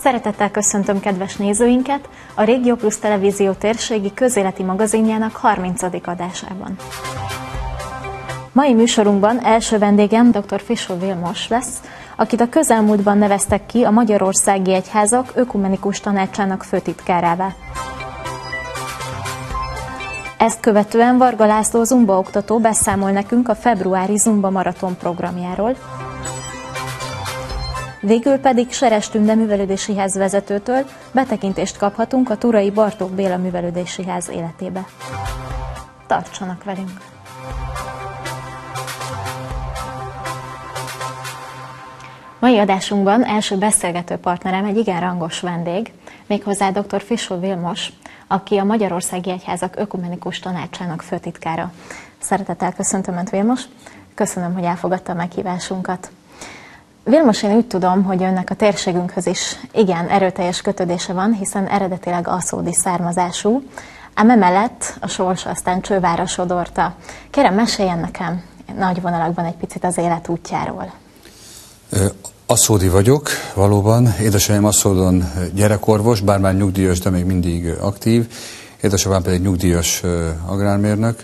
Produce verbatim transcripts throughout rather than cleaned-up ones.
Szeretettel köszöntöm kedves nézőinket a Régió Plus Televízió térségi közéleti magazinjának harmincadik adásában. Mai műsorunkban első vendégem dr. Fisó Vilmos lesz, akit a közelmúltban neveztek ki a Magyarországi Egyházak Ökumenikus Tanácsának főtitkárává. Ezt követően Varga László zumbaoktató beszámol nekünk a februári Zumba Maraton programjáról. Végül pedig Seres Tünde művelődési ház vezetőtől betekintést kaphatunk a Turai Bartók Béla művelődési ház életébe. Tartsanak velünk! Mai adásunkban első beszélgető partnerem egy igen rangos vendég, méghozzá dr. Fisó Vilmos, aki a Magyarországi Egyházak Ökumenikus Tanácsának főtitkára. Szeretettel köszöntöm Önt, Vilmos. Köszönöm, hogy elfogadta a meghívásunkat. Vilmos, én úgy tudom, hogy Önnek a térségünkhöz is igen erőteljes kötődése van, hiszen eredetileg aszódi származású, ám emellett a sors aztán Csővárra sodorta. Kérem, meséljen nekem nagy vonalakban egy picit az élet útjáról. Aszódi vagyok, valóban. Édesanyám Aszódon gyerekorvos, bár már nyugdíjas, de még mindig aktív. Édesapám pedig nyugdíjas agrármérnök,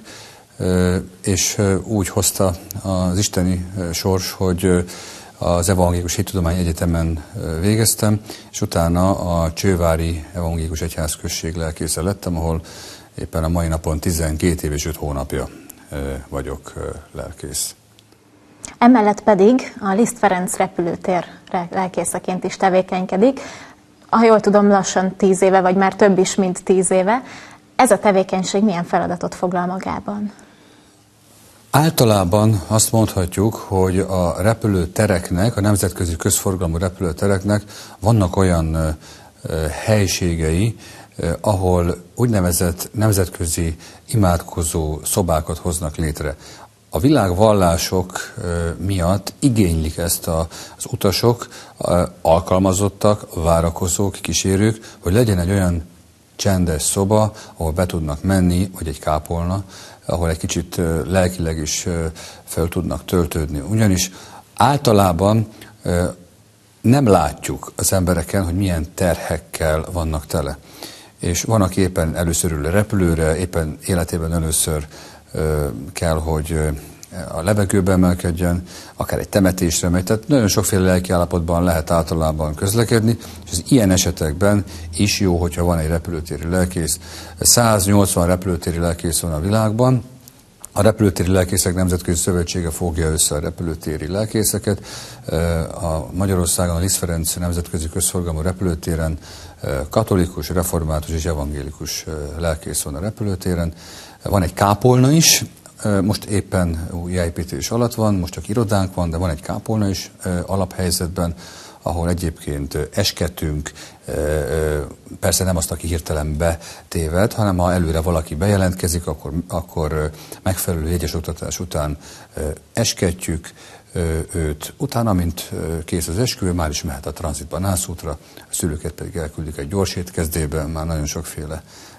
és úgy hozta az isteni sors, hogy az Evangélikus Hittudományi Egyetemen végeztem, és utána a Csővári Evangélikus Egyházközség lelkésze lettem, ahol éppen a mai napon tizenkét év és öt hónapja vagyok lelkész. Emellett pedig a Liszt Ferenc repülőtér lelkészeként is tevékenykedik. Ha jól tudom, lassan tíz éve, vagy már több is, mint tíz éve. Ez a tevékenység milyen feladatot foglal magában? Általában azt mondhatjuk, hogy a repülőtereknek, a nemzetközi közforgalmú repülőtereknek vannak olyan helységei, ahol úgynevezett nemzetközi imádkozó szobákat hoznak létre. A világvallások miatt igénylik ezt az utasok, alkalmazottak, várakozók, kísérők, hogy legyen egy olyan csendes szoba, ahol be tudnak menni, vagy egy kápolna, ahol egy kicsit lelkileg is fel tudnak töltődni. Ugyanis általában nem látjuk az embereken, hogy milyen terhekkel vannak tele. És van, aki éppen először ül a repülőre, éppen életében először kell, hogy a levegőbe emelkedjen, akár egy temetésre megy. Tehát nagyon sokféle lelki állapotban lehet általában közlekedni, és az ilyen esetekben is jó, hogyha van egy repülőtéri lelkész. száznyolcvan repülőtéri lelkész van a világban. A Repülőtéri Lelkészek Nemzetközi Szövetsége fogja össze a repülőtéri lelkészeket. A Magyarországon a Liszt Ferenc Nemzetközi Közforgalmú Repülőtéren katolikus, református és evangélikus lelkész van a repülőtéren. Van egy kápolna is, most éppen új építés alatt van, most csak irodánk van, de van egy kápolna is alaphelyzetben, ahol egyébként esketünk, persze nem azt, aki hirtelen betéved, hanem ha előre valaki bejelentkezik, akkor, akkor megfelelő jegyes oktatás után esketjük őt. Utána, mint kész az esküvő, már is mehet a tranzitba nászútra, a szülőket pedig elküldik egy gyors étkezdébe, már nagyon sokféle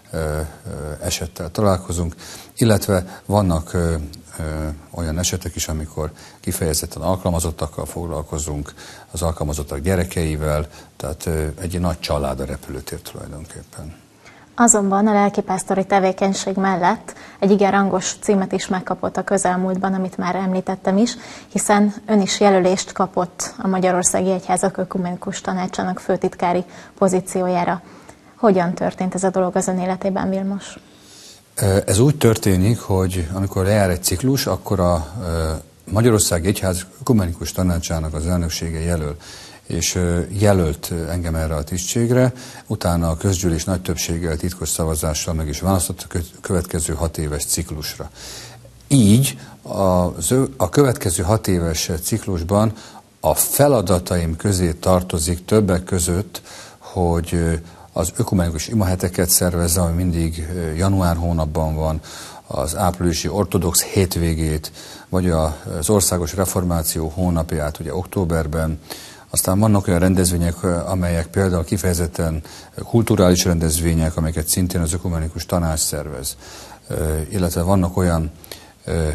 esettel találkozunk, illetve vannak ö, ö, olyan esetek is, amikor kifejezetten alkalmazottakkal foglalkozunk, az alkalmazottak gyerekeivel, tehát ö, egy nagy család a repülőtér tulajdonképpen. Azonban a lelkipásztori tevékenység mellett egy igen rangos címet is megkapott a közelmúltban, amit már említettem is, hiszen ön is jelölést kapott a Magyarországi Egyházak Ökumenikus Tanácsának főtitkári pozíciójára. Hogyan történt ez a dolog az ön életében, Vilmos? Ez úgy történik, hogy amikor lejár egy ciklus, akkor a Magyarországi Egyház Ökumenikus Tanácsának az elnöksége jelöl, és jelölt engem erre a tisztségre, utána a közgyűlés nagy többséggel, titkos szavazással meg is választott a következő hat éves ciklusra. Így az, a következő hat éves ciklusban a feladataim közé tartozik többek között, hogy az ökumenikus imaheteket szervezze, ami mindig január hónapban van, az áprilisi ortodox hétvégét, vagy az országos reformáció hónapját, ugye októberben. Aztán vannak olyan rendezvények, amelyek például kifejezetten kulturális rendezvények, amelyeket szintén az ökumenikus tanács szervez. Illetve vannak olyan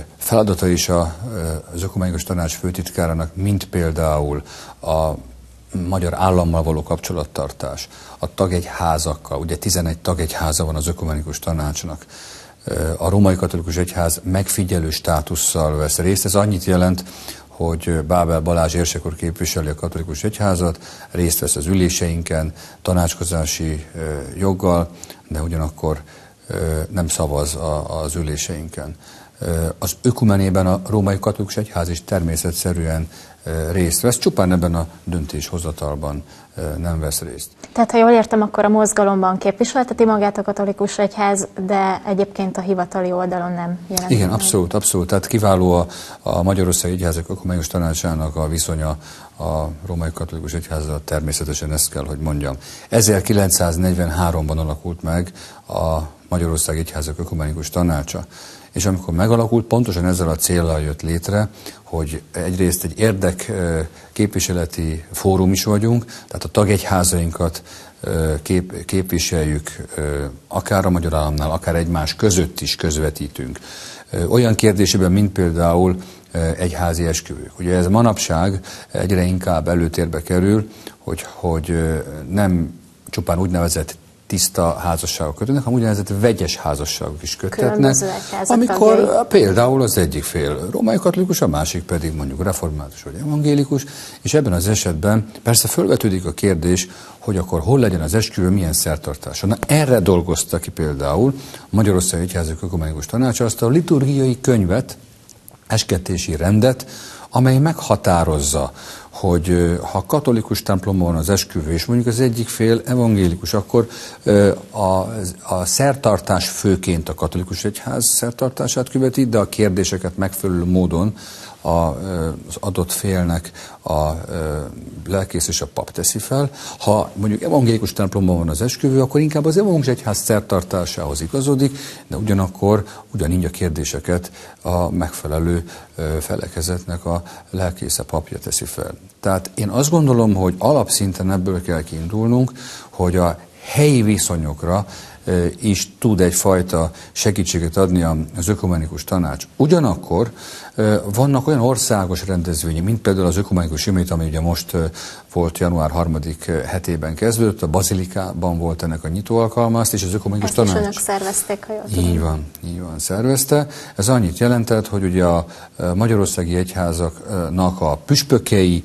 feladata is az ökumenikus tanács főtitkárának, mint például a magyar állammal való kapcsolattartás, a tagegyházakkal, ugye tizenegy tagegyháza van az Ökumenikus Tanácsnak, a Római Katolikus Egyház megfigyelő státusszal vesz részt. Ez annyit jelent, hogy Bábel Balázs érsekor képviseli a katolikus egyházat, részt vesz az üléseinken, tanácskozási joggal, de ugyanakkor nem szavaz az üléseinken. Az ökumenében a Római Katolikus Egyház is természetszerűen részt vesz, csupán ebben a döntéshozatalban nem vesz részt. Tehát, ha jól értem, akkor a mozgalomban képviselteti magát a katolikus egyház, de egyébként a hivatali oldalon nem jelent. Igen, abszolút, abszolút. Tehát kiváló a, a Magyarországi Egyházak Ökumenikus Tanácsának a viszonya a Római Katolikus Egyházzal, természetesen ezt kell, hogy mondjam. ezerkilencszáznegyvenháromban alakult meg a Magyarországi Egyházak Ökumenikus Tanácsa. És amikor megalakult, pontosan ezzel a céllal jött létre, hogy egyrészt egy érdekképviseleti fórum is vagyunk, tehát a tagegyházainkat kép, képviseljük, akár a magyar államnál, akár egymás között is közvetítünk. Olyan kérdésében, mint például egyházi esküvők. Ugye ez manapság egyre inkább előtérbe kerül, hogy, hogy nem csupán úgynevezett tiszta házasságok kötődnek, hanem úgynevezett vegyes házasságok is köthetnek, amikor tagjai. Például az egyik fél római katolikus, a másik pedig mondjuk református vagy evangélikus, és ebben az esetben persze felvetődik a kérdés, hogy akkor hol legyen az esküvő, milyen szertartása. Na, erre dolgozta ki például a Magyarországi Egyházak Ökumenikus Tanácsa azt a liturgiai könyvet, eskettési rendet, amely meghatározza, hogy ha katolikus templomban van az esküvő, és mondjuk az egyik fél evangélikus, akkor a, a szertartás főként a katolikus egyház szertartását követi, de a kérdéseket megfelelő módon a, az adott félnek a lelkész és a pap teszi fel. Ha mondjuk evangélikus templomban van az esküvő, akkor inkább az evangélikus egyház szertartásához igazodik, de ugyanakkor ugyanígy a kérdéseket a megfelelő felekezetnek a lelkésze, papja teszi fel. Tehát én azt gondolom, hogy alapszinten ebből kell kiindulnunk, hogy a helyi viszonyokra is tud egyfajta segítséget adni az Ökumenikus Tanács. Ugyanakkor vannak olyan országos rendezvények, mint például az Ökumenikus Imét, ami ugye most volt január harmadik hetében kezdődött, a Bazilikában volt ennek a nyitó alkalma, azt és az Ökumenikus Tanács. Ezt is önök szervezték, ha jól tudom. Így van, így van, szervezte. Ez annyit jelentett, hogy ugye a Magyarországi Egyházaknak a püspökei,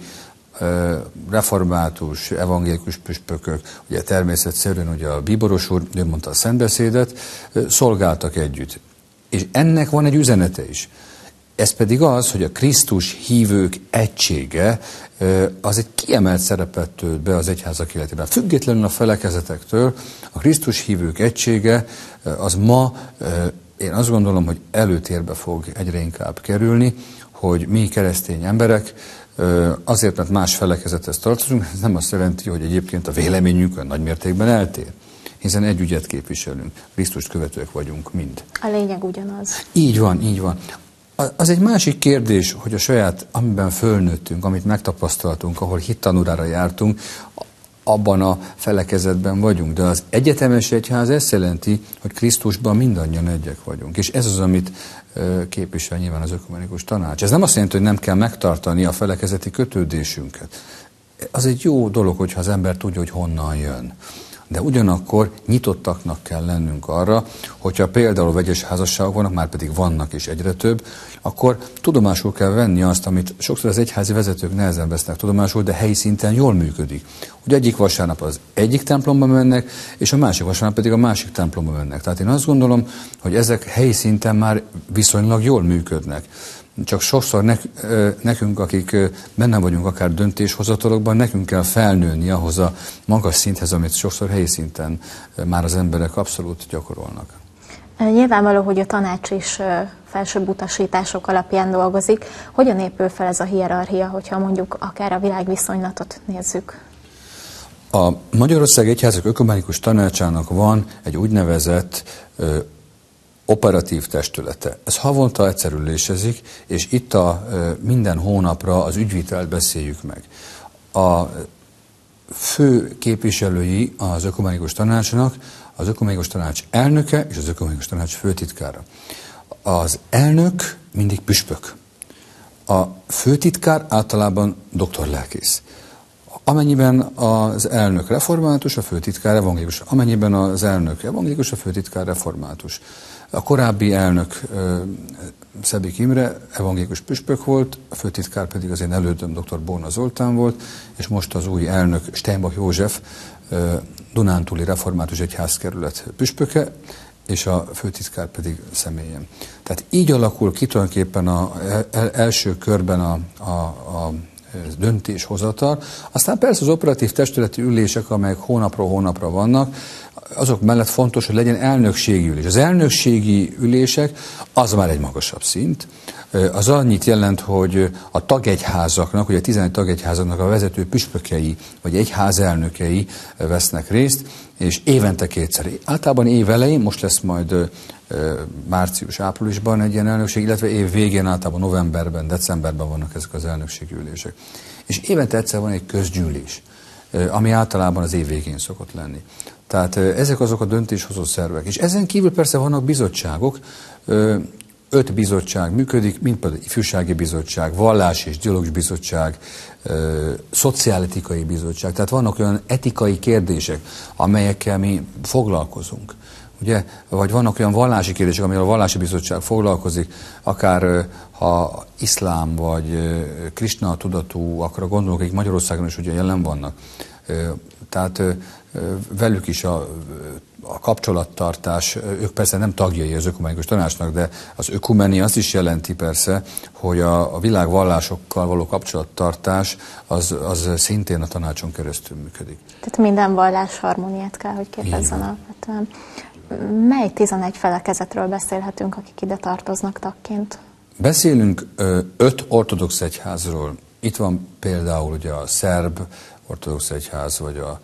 református, evangélikus püspökök, ugye természetszerűen ugye a bíboros úr, ő mondta a szentbeszédet, szolgáltak együtt. És ennek van egy üzenete is. Ez pedig az, hogy a Krisztus hívők egysége az egy kiemelt szerepet tölt be az egyházak életében. Függetlenül a felekezetektől a Krisztus hívők egysége az ma, én azt gondolom, hogy előtérbe fog egyre inkább kerülni, hogy mi keresztény emberek azért, mert más felekezethez tartozunk, ez nem azt jelenti, hogy egyébként a véleményünk olyan nagy mértékben eltér. Hiszen egy ügyet képviselünk, Krisztust követők vagyunk mind. A lényeg ugyanaz. Így van, így van. Az egy másik kérdés, hogy a saját, amiben fölnőttünk, amit megtapasztaltunk, ahol hittanurára jártunk, abban a felekezetben vagyunk. De az egyetemes egyház ezt jelenti, hogy Krisztusban mindannyian egyek vagyunk. És ez az, amit képvisel nyilván az Ökumenikus Tanács. Ez nem azt jelenti, hogy nem kell megtartani a felekezeti kötődésünket. Az egy jó dolog, hogyha az ember tudja, hogy honnan jön. De ugyanakkor nyitottaknak kell lennünk arra, hogyha például vegyes házasságok vannak, már pedig vannak is egyre több, akkor tudomásul kell venni azt, amit sokszor az egyházi vezetők nehezen vesznek tudomásul, de helyi szinten jól működik. Hogy egyik vasárnap az egyik templomba mennek, és a másik vasárnap pedig a másik templomba mennek. Tehát én azt gondolom, hogy ezek helyi szinten már viszonylag jól működnek. Csak sokszor nekünk, akik benne vagyunk akár döntéshozatalokban, nekünk kell felnőni ahhoz a magas szinthez, amit sokszor helyi szinten már az emberek abszolút gyakorolnak. Nyilvánvaló, hogy a tanács is felsőbb utasítások alapján dolgozik. Hogyan épül fel ez a hierarchia, hogyha mondjuk akár a világviszonylatot nézzük? A Magyarországi Egyházak Ökumenikus Tanácsának van egy úgynevezett operatív testülete. Ez havonta egyszer ülésezik, és itt a minden hónapra az ügyvitelt beszéljük meg. A fő képviselői az Ökumenikus Tanácsnak az Ökumenikus Tanács elnöke és az Ökumenikus Tanács főtitkára. Az elnök mindig püspök. A főtitkár általában doktorlelkész. Amennyiben az elnök református, a főtitkár evangélikus. Amennyiben az elnök evangélikus, a főtitkár református. A korábbi elnök Szebik Imre evangélikus püspök volt, a főtitkár pedig az én elődöm dr. Bóna Zoltán volt, és most az új elnök Steinbach József dunántúli református egyházkerület püspöke, és a főtitkár pedig személyem. Tehát így alakul ki tulajdonképpen az első körben a, a, a döntéshozatal. Aztán persze az operatív testületi ülések, amelyek hónapról hónapra vannak, azok mellett fontos, hogy legyen elnökségi ülés. Az elnökségi ülések az már egy magasabb szint. Az annyit jelent, hogy a tagegyházaknak, ugye a tizenegy tagegyházaknak a vezető püspökei, vagy egyházelnökei vesznek részt, és évente kétszer. Általában év elején, most lesz majd március-áprilisban egy ilyen elnökség, illetve év végén, általában novemberben, decemberben vannak ezek az elnökségi ülések. És évente egyszer van egy közgyűlés, ami általában az év végén szokott lenni. Tehát ezek azok a döntéshozó szervek. És ezen kívül persze vannak bizottságok, öt bizottság működik, mint például ifjúsági bizottság, vallás és dialógus bizottság, szociáletikai bizottság. Tehát vannak olyan etikai kérdések, amelyekkel mi foglalkozunk. Ugye? Vagy vannak olyan vallási kérdések, amivel a vallási bizottság foglalkozik, akár ha iszlám vagy Krisna tudatú, akkor gondolok, akik Magyarországon is ugye jelen vannak. Tehát velük is a, a kapcsolattartás, ők persze nem tagjai az ökumenikus tanácsnak, de az ökumeni azt is jelenti persze, hogy a, a világ vallásokkal való kapcsolattartás az, az szintén a tanácson keresztül működik. Tehát minden vallás harmóniát kell, hogy képezzen alapvetően. Mely tizenegy felekezetről beszélhetünk, akik ide tartoznak tagként? Beszélünk ö, öt ortodox egyházról. Itt van például ugye a szerb ortodox egyház, vagy a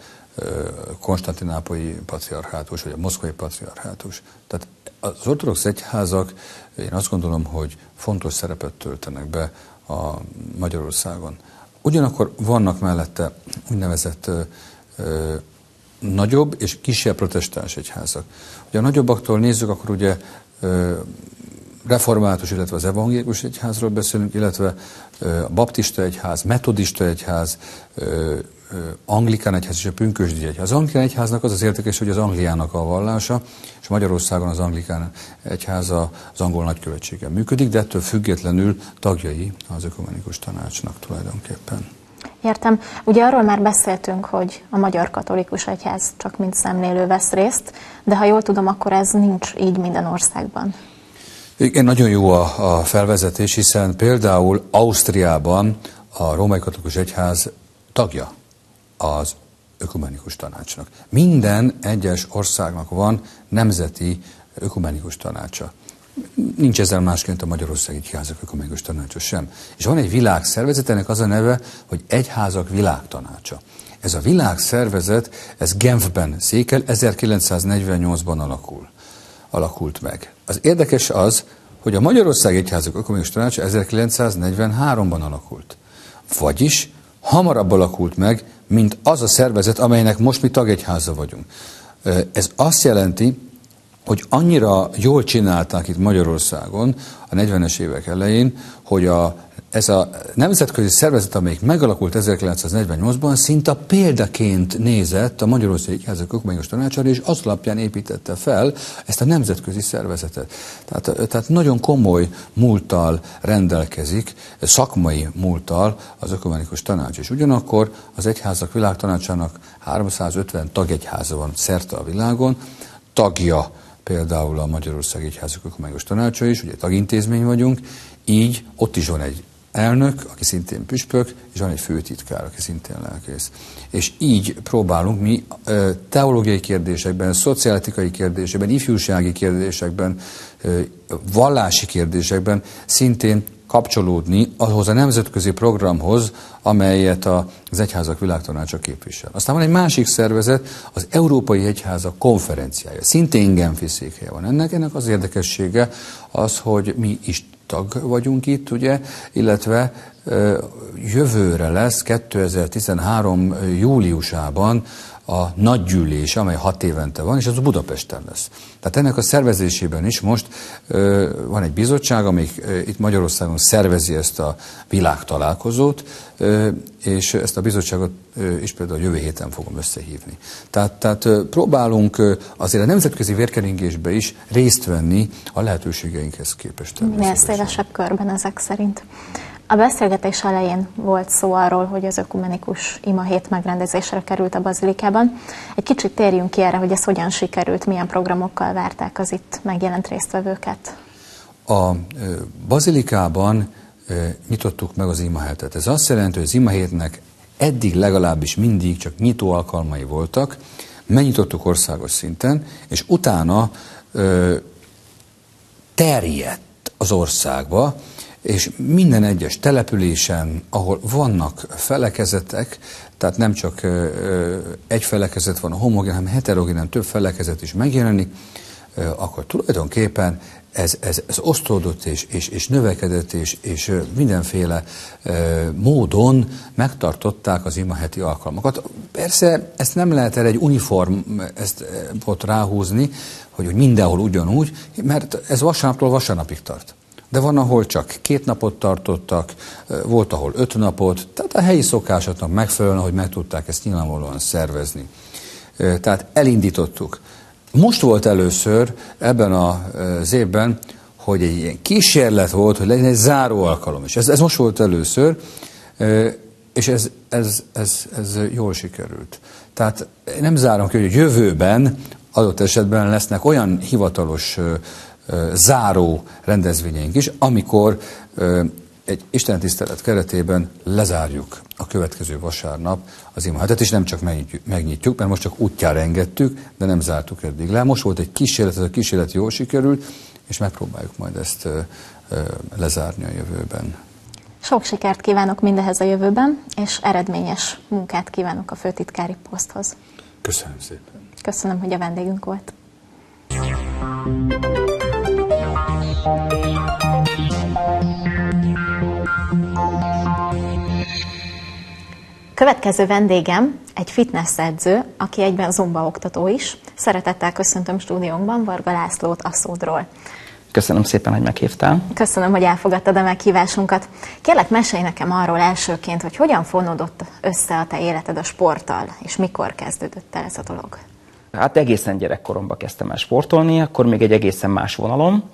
konstantinápolyi patriarhátus, vagy a moszkvai patriarhátus. Tehát az ortodox egyházak, én azt gondolom, hogy fontos szerepet töltenek be a Magyarországon. Ugyanakkor vannak mellette úgynevezett ö, ö, nagyobb és kisebb protestáns egyházak. Ugye a nagyobbaktól nézzük, akkor ugye ö, református, illetve az evangélikus egyházról beszélünk, illetve ö, a baptista egyház, metodista egyház, ö, anglikán egyház és a pünkösdi egyház. Az anglikán egyháznak az az érdekes, hogy az Angliának a vallása, és Magyarországon az anglikán egyház az angol nagykövetségen működik, de ettől függetlenül tagjai az ökumenikus tanácsnak tulajdonképpen. Értem. Ugye arról már beszéltünk, hogy a magyar katolikus egyház csak mint szemlélő vesz részt, de ha jól tudom, akkor ez nincs így minden országban. Igen, nagyon jó a, a felvezetés, hiszen például Ausztriában a római katolikus egyház tagja az ökumenikus tanácsnak. Minden egyes országnak van nemzeti ökumenikus tanácsa. Nincs ezzel másként a Magyarországi Egyházak ökumenikus tanácsa sem. És van egy világszervezet, ennek az a neve, hogy Egyházak Világtanácsa. Ez a világszervezet, ez Genfben székel, ezerkilencszáznegyvennyolcban alakul, alakult meg. Az érdekes az, hogy a Magyarországi Egyházak ökumenikus tanácsa ezerkilencszáznegyvenháromban alakult. Vagyis hamarabb alakult meg, mint az a szervezet, amelynek most mi tagegyháza vagyunk. Ez azt jelenti, hogy annyira jól csinálták itt Magyarországon a negyvenes évek elején, hogy a, ez a nemzetközi szervezet, amelyik megalakult ezerkilencszáznegyvennyolcban, szinte példaként nézett a Magyarországi Egyházak ökumenikus tanácsára, és az alapján építette fel ezt a nemzetközi szervezetet. Tehát, tehát nagyon komoly múlttal rendelkezik, szakmai múlttal az ökumenikus tanács. És ugyanakkor az Egyházak Világtanácsának háromszázötven tagegyháza van szerte a világon, tagja például a Magyarországi Egyházak ökumenikus tanácsa is, ugye tagintézmény vagyunk, így ott is van egy elnök, aki szintén püspök, és van egy főtitkár, aki szintén lelkész. És így próbálunk mi teológiai kérdésekben, szociáletikai kérdésekben, ifjúsági kérdésekben, vallási kérdésekben szintén kapcsolódni ahhoz a nemzetközi programhoz, amelyet az Egyházak Világtanácsa képvisel. Aztán van egy másik szervezet, az Európai Egyházak Konferenciája. Szintén Genfi székhelye van ennek. Ennek az érdekessége az, hogy mi is tag vagyunk itt, ugye, illetve jövőre lesz, kétezer-tizenhárom júliusában a nagygyűlés, amely hat évente van, és az Budapesten lesz. Tehát ennek a szervezésében is most ö, van egy bizottság, amelyik ö, itt Magyarországon szervezi ezt a világtalálkozót, ö, és ezt a bizottságot ö, is például jövő héten fogom összehívni. Tehát, tehát ö, próbálunk ö, azért a nemzetközi vérkeringésbe is részt venni a lehetőségeinkhez képest. Minél szélesebb körben ezek szerint. A beszélgetés elején volt szó arról, hogy az ökumenikus imahét megrendezésre került a bazilikában. Egy kicsit térjünk ki erre, hogy ez hogyan sikerült, milyen programokkal várták az itt megjelent résztvevőket. A bazilikában nyitottuk meg az imahetet. Ez azt jelenti, hogy az imahétnek eddig legalábbis mindig csak nyitó alkalmai voltak, megnyitottuk országos szinten, és utána terjedt az országba, és minden egyes településen, ahol vannak felekezetek, tehát nem csak egy felekezet van a homogén, hanem heterogénen több felekezet is megjelenik, akkor tulajdonképpen ez, ez, ez osztódott és, és, és növekedett, és, és mindenféle módon megtartották az imaheti alkalmakat. Persze ezt nem lehet el egy uniform ezt ott ráhúzni, hogy mindenhol ugyanúgy, mert ez vasárnaptól vasárnapig tart. De van, ahol csak két napot tartottak, volt, ahol öt napot, tehát a helyi szokásoknak megfelelően, hogy meg tudták ezt nyilvánvalóan szervezni. Tehát elindítottuk. Most volt először ebben az évben, hogy egy ilyen kísérlet volt, hogy legyen egy záró alkalom is. Ez, ez most volt először, és ez, ez, ez, ez jól sikerült. Tehát nem zárom ki, hogy jövőben adott esetben lesznek olyan hivatalos záró rendezvényeink is, amikor egy istentisztelet keretében lezárjuk a következő vasárnap az imahetet, és nem csak megnyitjuk, mert most csak útjára engedtük, de nem zártuk eddig le. Most volt egy kísérlet, ez a kísérlet jól sikerült, és megpróbáljuk majd ezt lezárni a jövőben. Sok sikert kívánok mindehez a jövőben, és eredményes munkát kívánok a főtitkári poszthoz. Köszönöm szépen. Köszönöm, hogy a vendégünk volt. Következő vendégem egy fitness edző, aki egyben zumba oktató is. Szeretettel köszöntöm stúdiónkban Varga Lászlót Aszódról. Köszönöm szépen, hogy meghívtál. Köszönöm, hogy elfogadtad a meghívásunkat. Kérlek, mesélj nekem arról elsőként, hogy hogyan fonódott össze a te életed a sporttal, és mikor kezdődött el ez a dolog? Hát egészen gyerekkoromban kezdtem el sportolni, akkor még egy egészen más vonalon.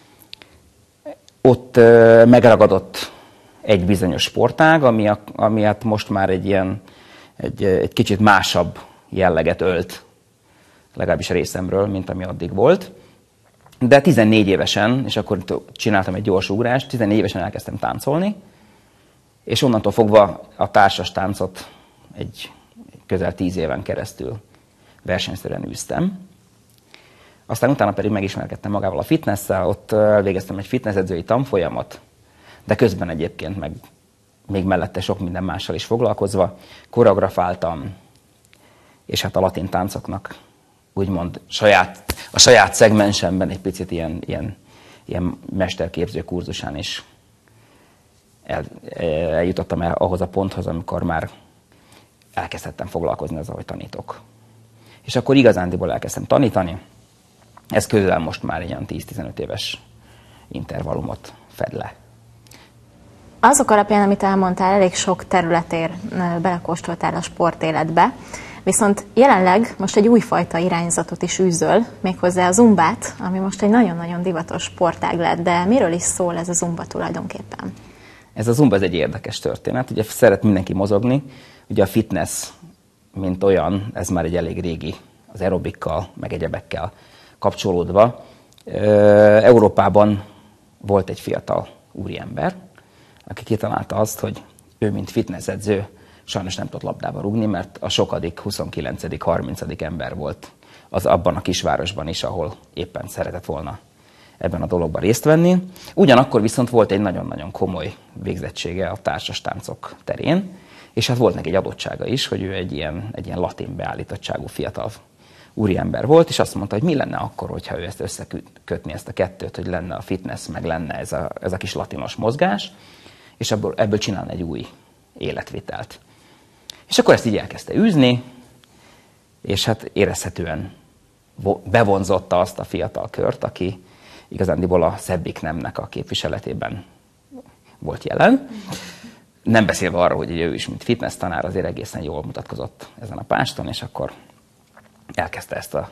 Ott uh, megragadott egy bizonyos sportág, ami, a, ami hát most már egy ilyen, egy, egy kicsit másabb jelleget ölt, legalábbis részemről, mint ami addig volt. De tizennégy évesen, és akkor csináltam egy gyors ugrást, tizennégy évesen elkezdtem táncolni, és onnantól fogva a társas táncot egy közel tíz éven keresztül versenyszerűen űztem. Aztán utána pedig megismerkedtem magával a fitnesszel, ott elvégeztem egy fitnessedzői tanfolyamot, de közben egyébként meg még mellette sok minden mással is foglalkozva, koreografáltam, és hát a latin táncoknak úgymond saját, a saját szegmensemben egy picit ilyen, ilyen, ilyen mesterképző kurzusán is el, eljutottam el ahhoz a ponthoz, amikor már elkezdhettem foglalkozni azzal, hogy tanítok. És akkor igazándiból elkezdtem tanítani. Ez közel most már ilyen tíz-tizenöt éves intervallumot fed le. Azok alapján, amit elmondtál, elég sok területér belekóstoltál a sportéletbe, viszont jelenleg most egy újfajta irányzatot is űzöl, méghozzá a zumbát, ami most egy nagyon-nagyon divatos sportág lett, de miről is szól ez a zumba tulajdonképpen? Ez a zumba ez egy érdekes történet, ugye szeret mindenki mozogni, ugye a fitness, mint olyan, ez már egy elég régi, az aerobikkal, meg egyebekkel kapcsolódva. Európában volt egy fiatal úriember, aki kitalálta azt, hogy ő, mint fitnessedző, sajnos nem tudott labdába rúgni, mert a sokadik, huszonkilencedik, harmincadik ember volt az abban a kisvárosban is, ahol éppen szeretett volna ebben a dologban részt venni. Ugyanakkor viszont volt egy nagyon-nagyon komoly végzettsége a társas táncok terén, és hát volt neki egy adottsága is, hogy ő egy ilyen, egy ilyen latin beállítottságú fiatal úriember volt, és azt mondta, hogy mi lenne akkor, hogyha ő ezt összekötni, ezt a kettőt, hogy lenne a fitness, meg lenne ez a, ez a kis latinos mozgás, és ebből, ebből csinálni egy új életvitelt. És akkor ezt így elkezdte űzni, és hát érezhetően bevonzotta azt a fiatal kört, aki igazándiból a szebbik nemnek a képviseletében volt jelen. Nem beszélve arról, hogy ő is, mint fitness tanár, azért egészen jól mutatkozott ezen a páston, és akkor elkezdte ezt a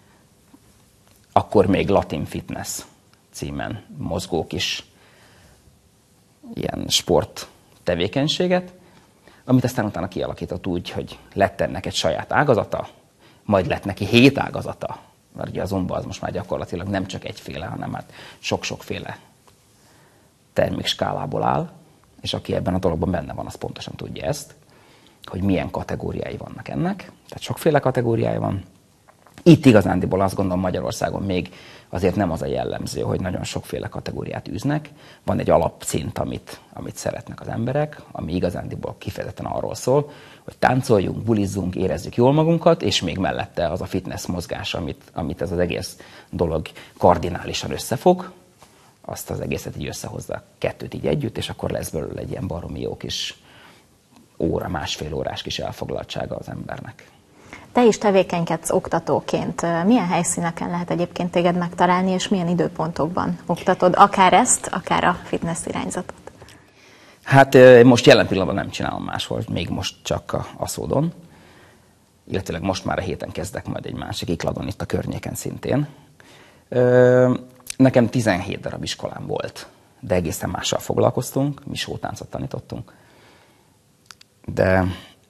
akkor még Latin Fitness címen mozgó kis ilyen sport tevékenységet, amit aztán utána kialakított úgy, hogy lett ennek egy saját ágazata, majd lett neki hét ágazata, mert ugye a zumba az most már gyakorlatilag nem csak egyféle, hanem hát sok-sokféle termékskálából áll, és aki ebben a dologban benne van, az pontosan tudja ezt, hogy milyen kategóriái vannak ennek, tehát sokféle kategóriája van. Itt igazándiból azt gondolom Magyarországon még azért nem az a jellemző, hogy nagyon sokféle kategóriát űznek. Van egy alapszint, amit, amit szeretnek az emberek, ami igazándiból kifejezetten arról szól, hogy táncoljunk, bulizzunk, érezzük jól magunkat, és még mellette az a fitness mozgás, amit, amit ez az egész dolog kardinálisan összefog, azt az egészet így összehozza kettőt így együtt, és akkor lesz belőle egy ilyen baromi jó kis óra, másfél órás kis elfoglaltsága az embernek. Te is tevékenykedsz oktatóként. Milyen helyszíneken lehet egyébként téged megtalálni, és milyen időpontokban oktatod akár ezt, akár a fitness irányzatot? Hát most jelen pillanatban nem csinálom máshol, még most csak a, a Szódon. Illetőleg most már a héten kezdek majd egy másik Ikladon itt a környéken szintén. Nekem tizenhét darab iskolám volt, de egészen mással foglalkoztunk, mi sótáncot tanítottunk. De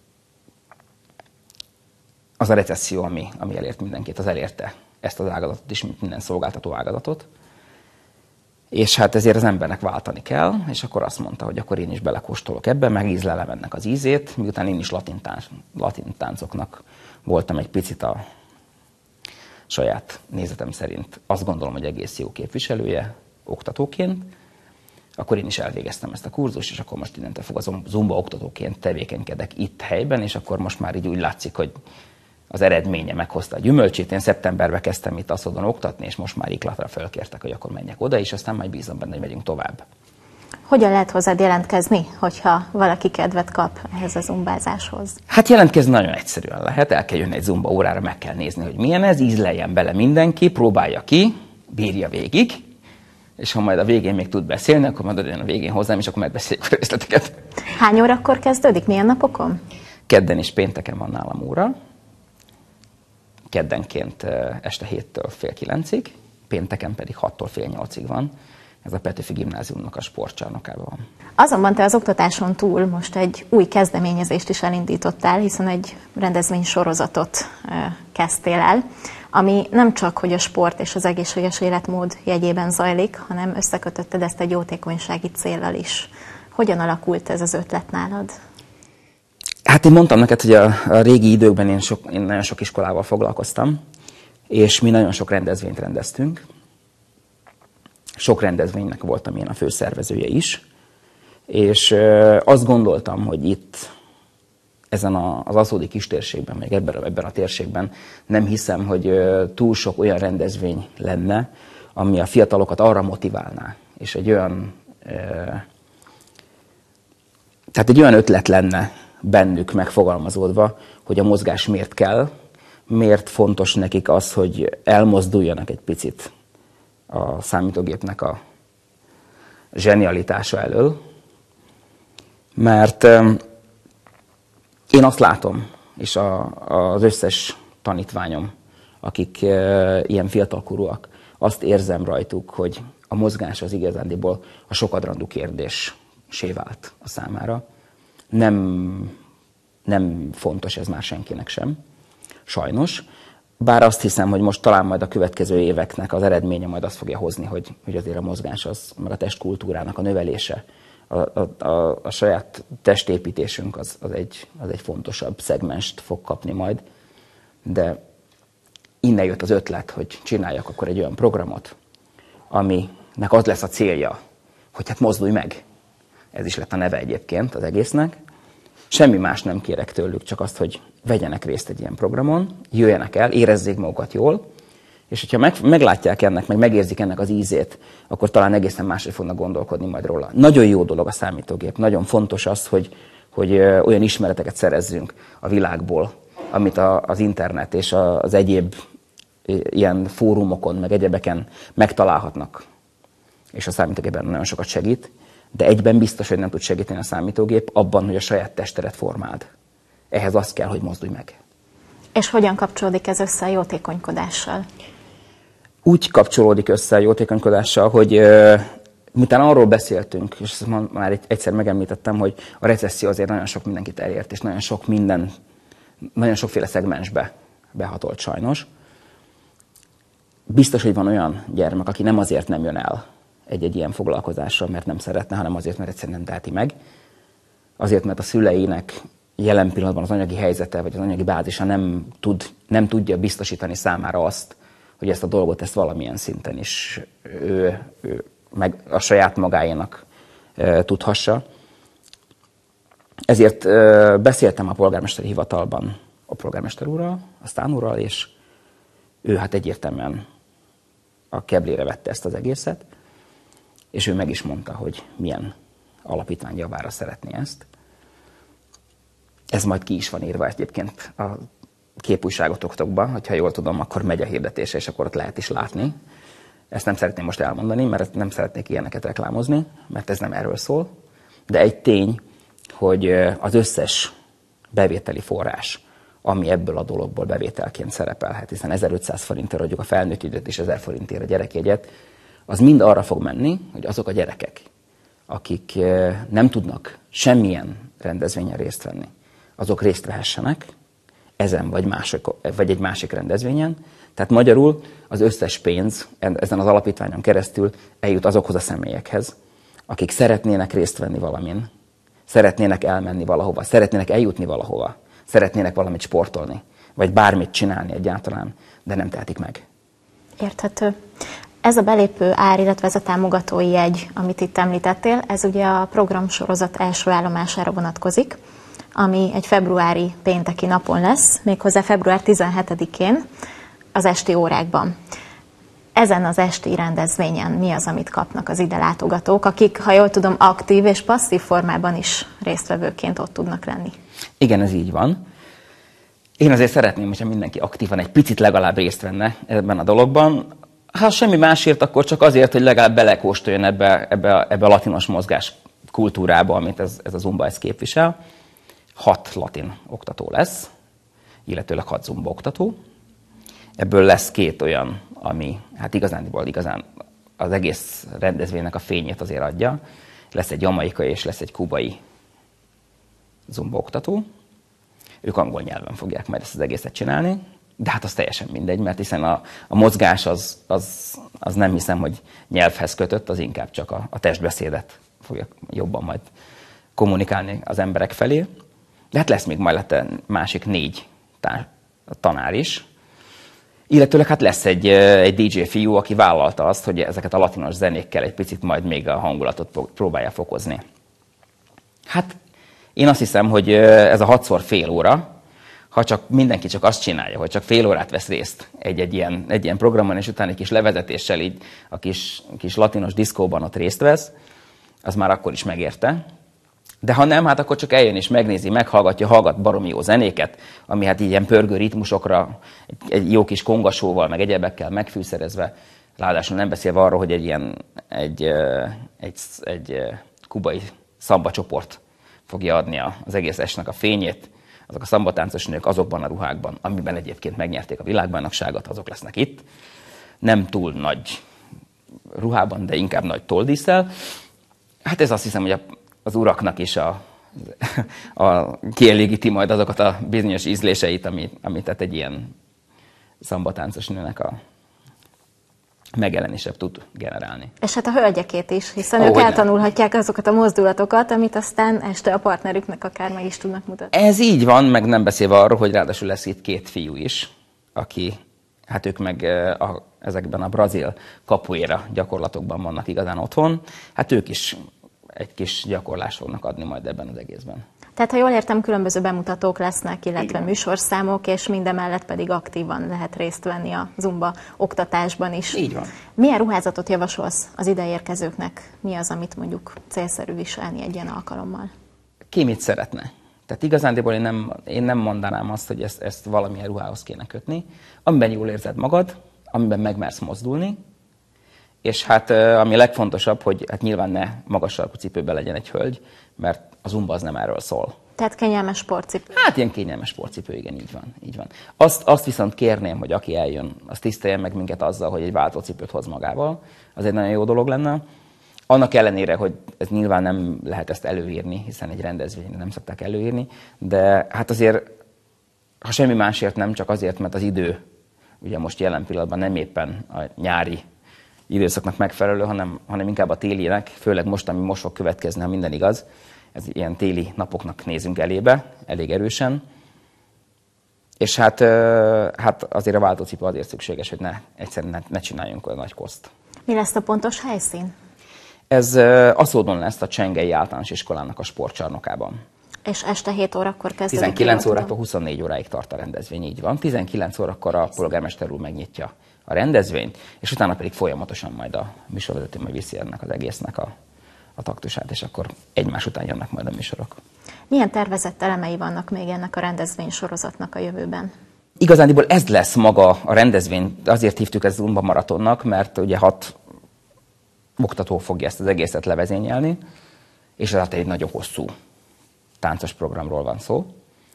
az a recesszió, ami, ami elért mindenkit, az elérte ezt az ágazatot is, mint minden szolgáltató ágazatot. És hát ezért az embernek váltani kell, és akkor azt mondta, hogy akkor én is belekóstolok ebbe, megízlelem ennek az ízét, miután én is latin, tánc, latin táncoknak voltam egy picit a saját nézetem szerint, azt gondolom, hogy egész jó képviselője oktatóként, akkor én is elvégeztem ezt a kurzust, és akkor most innentől fog a zumba oktatóként tevékenykedek itt helyben, és akkor most már így úgy látszik, hogy az eredménye meghozta a gyümölcsét. Én szeptemberben kezdtem itt a Szódon oktatni, és most már Iklatra fölkértek, hogy akkor menjek oda, és aztán majd bízom benne, hogy megyünk tovább. Hogyan lehet hozzád jelentkezni, hogyha valaki kedvet kap ehhez a zumbázáshoz? Hát jelentkezni nagyon egyszerűen lehet, el kell jönni egy zumba órára, meg kell nézni, hogy milyen ez, ízleljen bele mindenki, próbálja ki, bírja végig, és ha majd a végén még tud beszélni, akkor majd odajön a végén hozzám, és akkor megbeszéljük a részleteket. Hány órakor kezdődik? Milyen napokon? Kedden és pénteken van nálam óra. Keddenként este héttől fél kilencig, pénteken pedig hattól fél nyolcig van. Ez a Petőfi Gimnáziumnak a sportcsarnokában van. Azonban te az oktatáson túl most egy új kezdeményezést is elindítottál, hiszen egy rendezvénysorozatot kezdtél el, ami nem csak, hogy a sport és az egészséges életmód jegyében zajlik, hanem összekötötted ezt egy jótékonysági céllal is. Hogyan alakult ez az ötlet nálad? Hát én mondtam neked, hogy a, a régi időkben én, sok, én nagyon sok iskolával foglalkoztam, és mi nagyon sok rendezvényt rendeztünk. Sok rendezvénynek voltam én a főszervezője is, és azt gondoltam, hogy itt ezen a, az aszódi kistérségben, meg ebben, ebben a térségben nem hiszem, hogy túl sok olyan rendezvény lenne, ami a fiatalokat arra motiválná, és egy olyan, tehát egy olyan ötlet lenne bennük megfogalmazódva, hogy a mozgás miért kell, miért fontos nekik az, hogy elmozduljanak egy picit a számítógépnek a zsenialitása elől, mert én azt látom, és a, az összes tanítványom, akik e, ilyen fiatalkorúak, azt érzem rajtuk, hogy a mozgás az igazándiból a sokadrandú kérdéssé vált a számára. Nem, nem fontos ez már senkinek sem, sajnos. Bár azt hiszem, hogy most talán majd a következő éveknek az eredménye majd azt fogja hozni, hogy, hogy azért a mozgás, az, meg a testkultúrának a növelése, a, a, a, a saját testépítésünk az, az, egy, az egy fontosabb szegmenst fog kapni majd. De innen jött az ötlet, hogy csináljak akkor egy olyan programot, aminek az lesz a célja, hogy hát mozdulj meg. Ez is lett a neve egyébként az egésznek. Semmi más nem kérek tőlük, csak azt, hogy vegyenek részt egy ilyen programon, jöjjenek el, érezzék magukat jól, és hogyha meg, meglátják ennek, meg megérzik ennek az ízét, akkor talán egészen máshogy fognak gondolkodni majd róla. Nagyon jó dolog a számítógép, nagyon fontos az, hogy, hogy olyan ismereteket szerezzünk a világból, amit a, az internet és az egyéb ilyen fórumokon, meg egyebeken megtalálhatnak, és a számítógépben nagyon sokat segít, de egyben biztos, hogy nem tud segíteni a számítógép abban, hogy a saját testedet formáld. Ehhez az kell, hogy mozdulj meg. És hogyan kapcsolódik ez össze a jótékonykodással? Úgy kapcsolódik össze a jótékonykodással, hogy miután arról beszéltünk, és ezt már egyszer megemlítettem, hogy a recesszió azért nagyon sok mindenkit elért, és nagyon sok minden, nagyon sokféle szegmensbe behatolt sajnos. Biztos, hogy van olyan gyermek, aki nem azért nem jön el egy-egy ilyen foglalkozásra, mert nem szeretne, hanem azért, mert egyszerűen nem teheti meg. Azért, mert a szüleinek jelen pillanatban az anyagi helyzete, vagy az anyagi bázisa nem, tud, nem tudja biztosítani számára azt, hogy ezt a dolgot ezt valamilyen szinten is ő, ő meg a saját magáénak e, tudhassa. Ezért e, beszéltem a polgármesteri hivatalban a polgármester úrral, a Sztán úrral, és ő hát egyértelműen a keblére vette ezt az egészet, és ő meg is mondta, hogy milyen alapítvány javára szeretné ezt. Ez majd ki is van írva egyébként a képújságotokban, hogyha jól tudom, akkor megy a hirdetése, és akkor ott lehet is látni. Ezt nem szeretném most elmondani, mert nem szeretnék ilyeneket reklámozni, mert ez nem erről szól. De egy tény, hogy az összes bevételi forrás, ami ebből a dologból bevételként szerepelhet, hiszen ezerötszáz forintért adjuk a felnőtt jegyet és ezer forintért a gyerekjegyet, az mind arra fog menni, hogy azok a gyerekek, akik nem tudnak semmilyen rendezvényen részt venni, azok részt vehessenek ezen vagy, másik, vagy egy másik rendezvényen. Tehát magyarul az összes pénz ezen az alapítványon keresztül eljut azokhoz a személyekhez, akik szeretnének részt venni valamin, szeretnének elmenni valahova, szeretnének eljutni valahova, szeretnének valamit sportolni, vagy bármit csinálni egyáltalán, de nem tehetik meg. Érthető. Ez a belépő ár, illetve ez a támogatói jegy, amit itt említettél, ez ugye a programsorozat első állomására vonatkozik, ami egy februári pénteki napon lesz, méghozzá február tizenhetedikén az esti órákban. Ezen az esti rendezvényen mi az, amit kapnak az ide látogatók, akik, ha jól tudom, aktív és passzív formában is résztvevőként ott tudnak lenni? Igen, ez így van. Én azért szeretném, hogyha mindenki aktívan egy picit legalább részt venne ebben a dologban. Ha semmi másért, akkor csak azért, hogy legalább belekóstoljon ebbe, ebbe, ebbe a latinos mozgás kultúrába, amit ez, ez a zumba ezt képvisel. Hat latin oktató lesz, illetőleg hat zumba oktató. Ebből lesz két olyan, ami hát igazándiból igazán az egész rendezvénynek a fényét azért adja. Lesz egy jamaikai és lesz egy kubai zumba oktató. Ők angol nyelven fogják majd ezt az egészet csinálni, de hát az teljesen mindegy, mert hiszen a, a mozgás az, az, az nem hiszem, hogy nyelvhez kötött, az inkább csak a, a testbeszédet fogja jobban majd kommunikálni az emberek felé. De hát lesz még majd másik négy tár, tanár is. Illetőleg hát lesz egy, egy dé dzsé fiú, aki vállalta azt, hogy ezeket a latinos zenékkel egy picit majd még a hangulatot próbálja fokozni. Hát én azt hiszem, hogy ez a hatszor fél óra, ha csak mindenki csak azt csinálja, hogy csak fél órát vesz részt egy-egy ilyen, egy ilyen programon, és utána egy kis levezetéssel így a kis, kis latinos diszkóban ott részt vesz, az már akkor is megérte. De ha nem, hát akkor csak eljön és megnézi, meghallgatja, hallgat baromi jó zenéket, ami hát ilyen pörgő ritmusokra, egy, egy jó kis kongasóval, meg egyebekkel megfűszerezve, ráadásul nem beszélve arról, hogy egy ilyen, egy, egy, egy kubai szamba csoport fogja adni az egész estnek a fényét. Azok a szambatáncos nők azokban a ruhákban, amiben egyébként megnyerték a világbajnokságot, azok lesznek itt. Nem túl nagy ruhában, de inkább nagy tolldísszel. Hát ez azt hiszem, hogy a az uraknak is a, a kielégíti majd azokat a bizonyos ízléseit, amit, amit tehát egy ilyen szambatáncos nőnek a megjelenésebb tud generálni. És hát a hölgyekét is, hiszen Ó, ők hogyne. eltanulhatják azokat a mozdulatokat, amit aztán este a partnerüknek akár meg is tudnak mutatni. Ez így van, meg nem beszélve arról, hogy ráadásul lesz itt két fiú is, aki, hát ők meg a, ezekben a brazil capoeira gyakorlatokban vannak igazán otthon, hát ők is egy kis gyakorlást fognak adni majd ebben az egészben. Tehát, ha jól értem, különböző bemutatók lesznek, illetve Igen. műsorszámok, és mindemellett pedig aktívan lehet részt venni a zumba oktatásban is. Így van. Milyen ruházatot javasolsz az ideérkezőknek? Mi az, amit mondjuk célszerű viselni egy ilyen alkalommal? Ki mit szeretne? Tehát igazándiból én nem, én nem mondanám azt, hogy ezt, ezt valamilyen ruhához kéne kötni. Amiben jól érzed magad, amiben megmersz mozdulni, és hát ami legfontosabb, hogy hát nyilván ne magas sarkú cipőben legyen egy hölgy, mert a zumba az nem erről szól. Tehát kényelmes sportcipő. Hát ilyen kényelmes sportcipő, igen, így van. Így van. Azt, azt viszont kérném, hogy aki eljön, az tiszteljen meg minket azzal, hogy egy váltócipőt hoz magával. Az egy nagyon jó dolog lenne. Annak ellenére, hogy ez nyilván nem lehet ezt előírni, hiszen egy rendezvényen nem szokták előírni, de hát azért, ha semmi másért nem, csak azért, mert az idő, ugye most jelen pillanatban nem éppen a nyári időszaknak megfelelő, hanem, hanem inkább a télinek, főleg most, ami most fog következni, ha minden igaz. Ez ilyen téli napoknak nézünk elébe, elég erősen. És hát, hát azért a váltócipő azért szükséges, hogy ne, egyszerűen ne, ne csináljunk olyan nagy koszt. Mi lesz a pontos helyszín? Ez Aszódon lesz, a Csengei Általános Iskolának a sportcsarnokában. És este hét órakor kezdődik? tizenkilenc órától huszonnégy óráig tart a rendezvény, így van. tizenkilenc órakor a polgármester úr megnyitja a rendezvényt, és utána pedig folyamatosan majd a műsorvezető majd viszi ennek az egésznek a, a taktusát, és akkor egymás után jönnek majd a műsorok. Milyen tervezett elemei vannak még ennek a rendezvény sorozatnak a jövőben? Igazándiból ez lesz maga a rendezvény, azért hívtuk ezt Zumba maratonnak, mert ugye hat oktató fogja ezt az egészet levezényelni, és ez egy nagyon hosszú táncos programról van szó,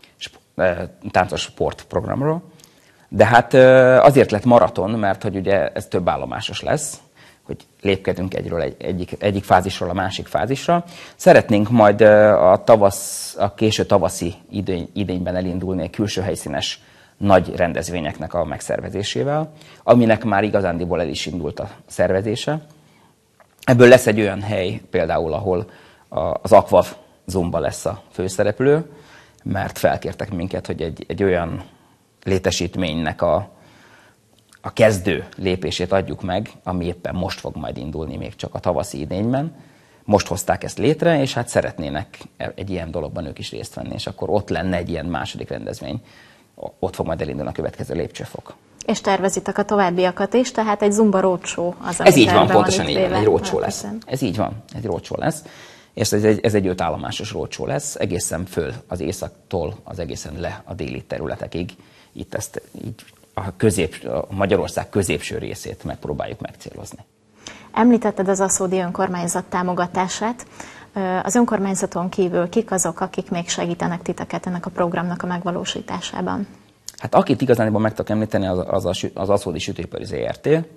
táncos sportprogramról. De hát azért lett maraton, mert hogy ugye ez több állomásos lesz, hogy lépkedünk egyről egy, egyik, egyik fázisról a másik fázisra. Szeretnénk majd a, tavasz, a késő tavaszi idény, idényben elindulni egy külső helyszínes nagy rendezvényeknek a megszervezésével, aminek már igazándiból el is indult a szervezése. Ebből lesz egy olyan hely például, ahol az Aqua Zumba lesz a főszereplő, mert felkértek minket, hogy egy, egy olyan létesítménynek a, a kezdő lépését adjuk meg, ami éppen most fog majd indulni, még csak a tavaszi idényben. Most hozták ezt létre, és hát szeretnének egy ilyen dologban ők is részt venni, és akkor ott lenne egy ilyen második rendezvény. Ott fog majd elindulni a következő lépcsőfok. És tervezitek a továbbiakat is, tehát egy Zumba roadshow az, ez így van, pontosan így van, egy roadshow lesz. Ez így van, egy roadshow lesz. És ez egy, ez egy ötállomásos roadshow lesz, egészen föl az északtól az egészen le a déli területekig. Itt ezt így a, közép, a Magyarország középső részét megpróbáljuk megcélozni. Említetted az aszódi önkormányzat támogatását. Az önkormányzaton kívül kik azok, akik még segítenek titeket ennek a programnak a megvalósításában? Hát akit igazániból meg tudok említeni, az, az, a, az Aszódi Sütőipari zé er té,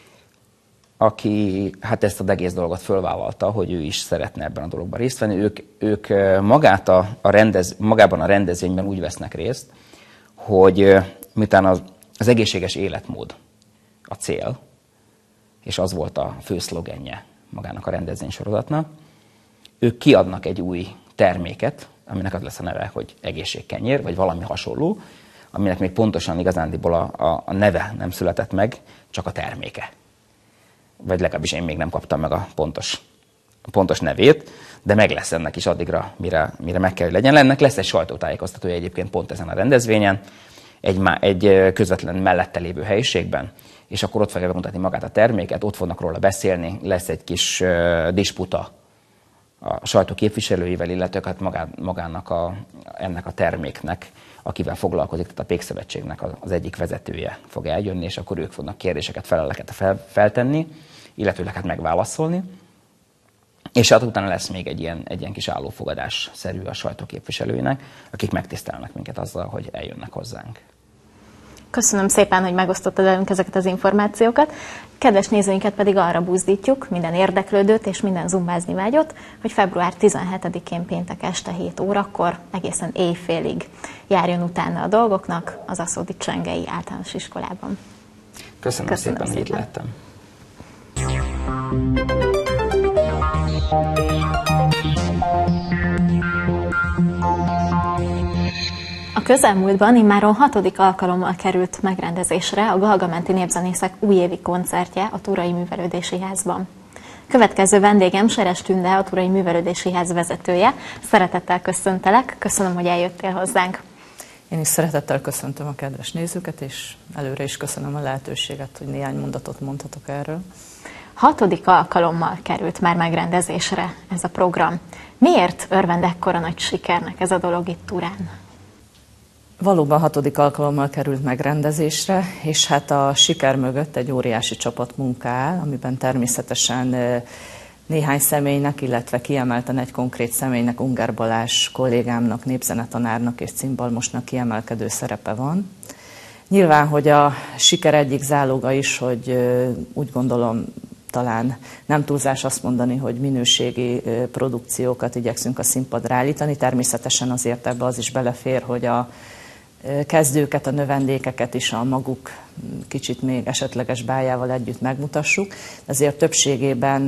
aki hát ezt az egész dolgot fölvállalta, hogy ő is szeretne ebben a dologban részt venni. Ők, ők magát a, a rendez, magában a rendezvényben úgy vesznek részt, hogy miután az, az egészséges életmód a cél, és az volt a fő szlogenje magának a rendezvénysorozatnak, ők kiadnak egy új terméket, aminek az lesz a neve, hogy egészségkenyér, vagy valami hasonló, aminek még pontosan igazándiból a, a, a neve nem született meg, csak a terméke. Vagy legalábbis én még nem kaptam meg a pontos, a pontos nevét, de meg lesz ennek is addigra, mire, mire meg kell, hogy legyen. Ennek lesz egy sajtótájékoztatója egyébként pont ezen a rendezvényen, egy, egy közvetlen mellette lévő helyiségben, és akkor ott fogja bemutatni magát a terméket, ott fognak róla beszélni, lesz egy kis uh, disputa a sajtó képviselőivel, illetve hát magá, magának a, ennek a terméknek, akivel foglalkozik, tehát a Pékszövetségnek az egyik vezetője fog eljönni, és akkor ők fognak kérdéseket, feleleket fel, feltenni, illetőleg hát megválaszolni. És hát utána lesz még egy ilyen, egy ilyen kis állófogadás-szerű a sajtó képviselőinek, akik megtisztelnek minket azzal, hogy eljönnek hozzánk. Köszönöm szépen, hogy megosztottad velünk ezeket az információkat. Kedves nézőinket pedig arra buzdítjuk, minden érdeklődőt és minden zumbázni vágyott, hogy február tizenhetedikén péntek este hét órakor egészen éjfélig járjon utána a dolgoknak az Aszódi Csengei Általános Iskolában. Köszönöm, Köszönöm szépen, hogy itt lettem. A közelmúltban immáron hatodik alkalommal került megrendezésre a Galgamenti Népzenészek újévi koncertje a Turai Művelődési Házban. Következő vendégem Seres Tünde, a Turai Művelődési Ház vezetője. Szeretettel köszöntelek, köszönöm, hogy eljöttél hozzánk. Én is szeretettel köszöntöm a kedves nézőket, és előre is köszönöm a lehetőséget, hogy néhány mondatot mondhatok erről. Hatodik alkalommal került már megrendezésre ez a program. Miért örvend ekkora nagy sikernek ez a dolog itt Turán? Valóban hatodik alkalommal került megrendezésre, és hát a siker mögött egy óriási csapatmunka áll, amiben természetesen néhány személynek, illetve kiemelten egy konkrét személynek, Ungár Balázs kollégámnak, népzenetanárnak és cimbalmosnak kiemelkedő szerepe van. Nyilván, hogy a siker egyik záloga is, hogy úgy gondolom, talán nem túlzás azt mondani, hogy minőségi produkciókat igyekszünk a színpadra állítani. Természetesen azért ebbe az is belefér, hogy a kezdőket, a növendékeket is a maguk kicsit még esetleges bájával együtt megmutassuk. Ezért többségében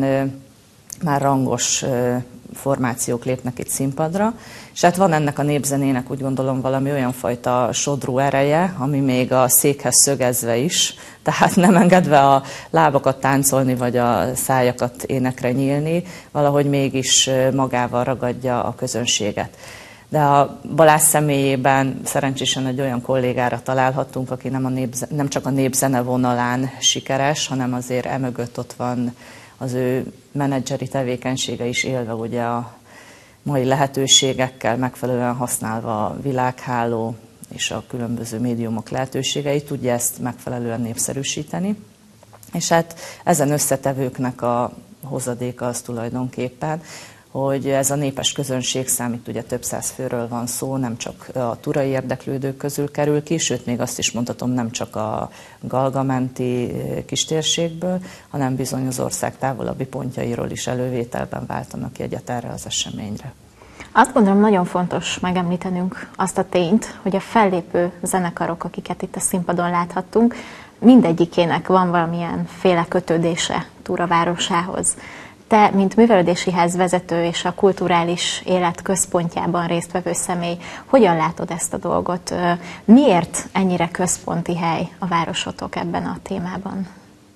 már rangos formációk lépnek itt színpadra, és hát van ennek a népzenének úgy gondolom valami olyan fajta sodró ereje, ami még a székhez szögezve is, tehát nem engedve a lábakat táncolni, vagy a szájakat énekre nyílni, valahogy mégis magával ragadja a közönséget. De a Balázs személyében szerencsésen egy olyan kollégára találhattunk, aki nem, a népze- nem csak a népzene vonalán sikeres, hanem azért emögött ott van az ő menedzseri tevékenysége is élve, ugye a mai lehetőségekkel megfelelően használva a világháló és a különböző médiumok lehetőségeit, tudja ezt megfelelően népszerűsíteni. És hát ezen összetevőknek a hozadéka az tulajdonképpen, hogy ez a népes közönség számít, ugye több száz főről van szó, nem csak a turai érdeklődők közül kerül ki, sőt még azt is mondhatom, nem csak a Galga-menti kistérségből, hanem bizony az ország távolabbi pontjairól is elővételben váltanak jegyet erre az eseményre. Azt gondolom, nagyon fontos megemlítenünk azt a tényt, hogy a fellépő zenekarok, akiket itt a színpadon láthattunk, mindegyikének van valamilyen féle kötődése Tura városához. Te, mint művelődési ház vezető és a kulturális élet központjában résztvevő személy, hogyan látod ezt a dolgot? Miért ennyire központi hely a városotok ebben a témában?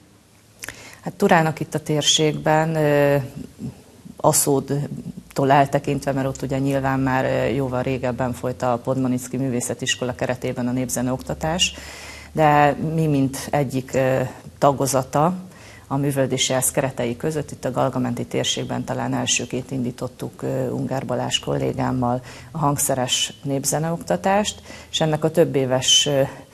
Hát Turának itt a térségben Aszódtól eltekintve, mert ott ugye nyilván már jóval régebben folyt a Podmanicki Művészetiskola keretében a népzeneoktatás, de mi, mint egyik tagozata a művelődési ház keretei között, itt a Galga-menti térségben talán elsőként indítottuk Ungár Balázs kollégámmal a hangszeres népzeneoktatást, és ennek a több éves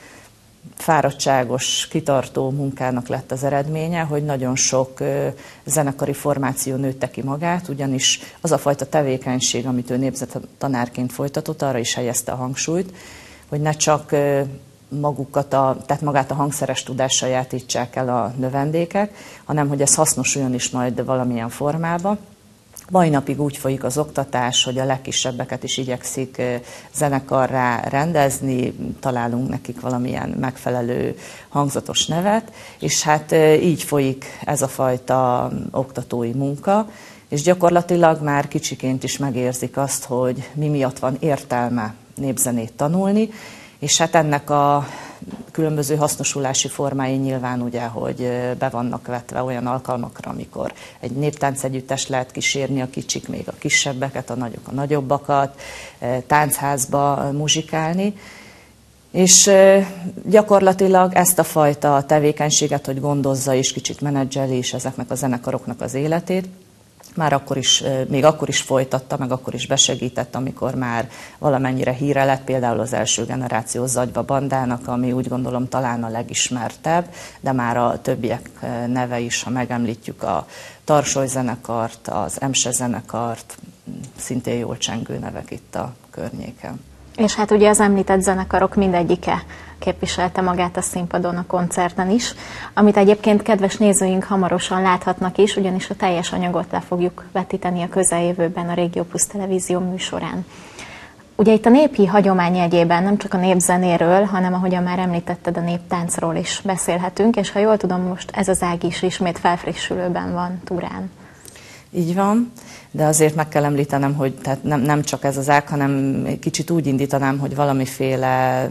fáradtságos, kitartó munkának lett az eredménye, hogy nagyon sok zenekari formáció nőtte ki magát, ugyanis az a fajta tevékenység, amit ő népzenetanárként folytatott, arra is helyezte a hangsúlyt, hogy ne csak magukat, a, tehát magát a hangszeres tudást sajátítsák el a növendékek, hanem hogy ez hasznosuljon is majd valamilyen formába. Mai napig úgy folyik az oktatás, hogy a legkisebbeket is igyekszik zenekarrá rendezni, találunk nekik valamilyen megfelelő hangzatos nevet, és hát így folyik ez a fajta oktatói munka, és gyakorlatilag már kicsiként is megérzik azt, hogy mi miatt van értelme népzenét tanulni, és hát ennek a különböző hasznosulási formái nyilván ugye, hogy be vannak vetve olyan alkalmakra, amikor egy néptáncegyüttes lehet kísérni, a kicsik még a kisebbeket, a nagyok a nagyobbakat, táncházba muzsikálni. És gyakorlatilag ezt a fajta tevékenységet, hogy gondozza és kicsit menedzseli is ezeknek a zenekaroknak az életét, már akkor is, még akkor is folytatta, meg akkor is besegített, amikor már valamennyire híre lett, például az első generáció Zagyva bandának, ami úgy gondolom talán a legismertebb, de már a többiek neve is, ha megemlítjük a Tarsoly zenekart, az Emse zenekart, szintén jól csengő nevek itt a környéken. És hát ugye az említett zenekarok mindegyike képviselte magát a színpadon, a koncerten is, amit egyébként kedves nézőink hamarosan láthatnak is, ugyanis a teljes anyagot le fogjuk vetíteni a közeljövőben a Régió Plusz televízió műsorán. Ugye itt a népi hagyomány jegyében nem csak a népzenéről, hanem ahogyan már említetted, a néptáncról is beszélhetünk, és ha jól tudom, most ez az ág is ismét felfrissülőben van Turán. Így van, de azért meg kell említenem, hogy tehát nem, nem csak ez az ág, hanem kicsit úgy indítanám, hogy valamiféle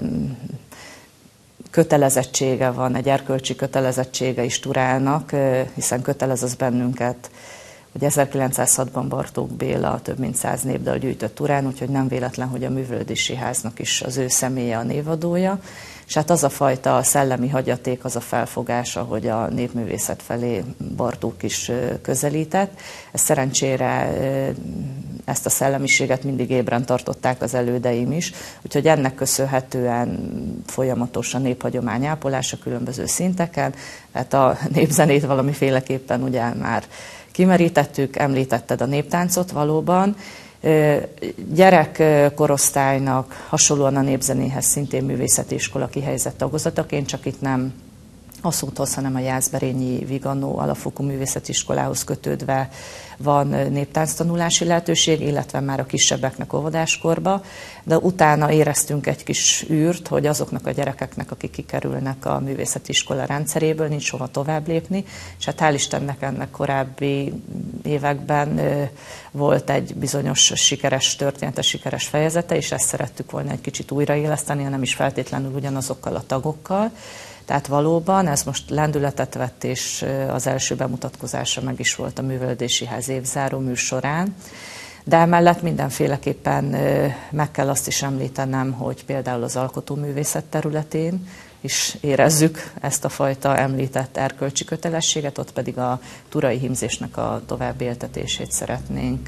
kötelezettsége van, egy erkölcsi kötelezettsége is Turának, hiszen kötelez az bennünket, hogy ezerkilencszázhatban Bartók Béla több mint száz népdal gyűjtött Turán, úgyhogy nem véletlen, hogy a művelődési háznak is az ő személye a névadója. És hát az a fajta szellemi hagyaték, az a felfogás, ahogy a népművészet felé Bartók is közelített. Ez szerencsére ezt a szellemiséget mindig ébren tartották az elődeim is, úgyhogy ennek köszönhetően folyamatos a néphagyomány ápolása különböző szinteken. Hát a népzenét valamiféleképpen ugye már kimerítettük, említetted a néptáncot valóban. Gyerekkorosztálynak hasonlóan a népzenéhez szintén művészeti iskola kihelyezett tagozataként, csak itt nem a Szúthoz, hanem a Jászberényi Vigano alapfokú művészeti iskolához kötődve van néptánctanulási lehetőség, illetve már a kisebbeknek óvodáskorba, de utána éreztünk egy kis űrt, hogy azoknak a gyerekeknek, akik kikerülnek a művészeti iskola rendszeréből, nincs hova tovább lépni, és hát hál' Istennek ennek korábbi években volt egy bizonyos sikeres története, sikeres fejezete, és ezt szerettük volna egy kicsit újraéleszteni, nem is feltétlenül ugyanazokkal a tagokkal. Tehát valóban ez most lendületet vett, és az első bemutatkozása meg is volt a Művelődési Ház évzáró műsorán. De emellett mindenféleképpen meg kell azt is említenem, hogy például az alkotóművészet területén is érezzük ezt a fajta említett erkölcsi kötelességet, ott pedig a turai hímzésnek a továbbéltetését szeretnénk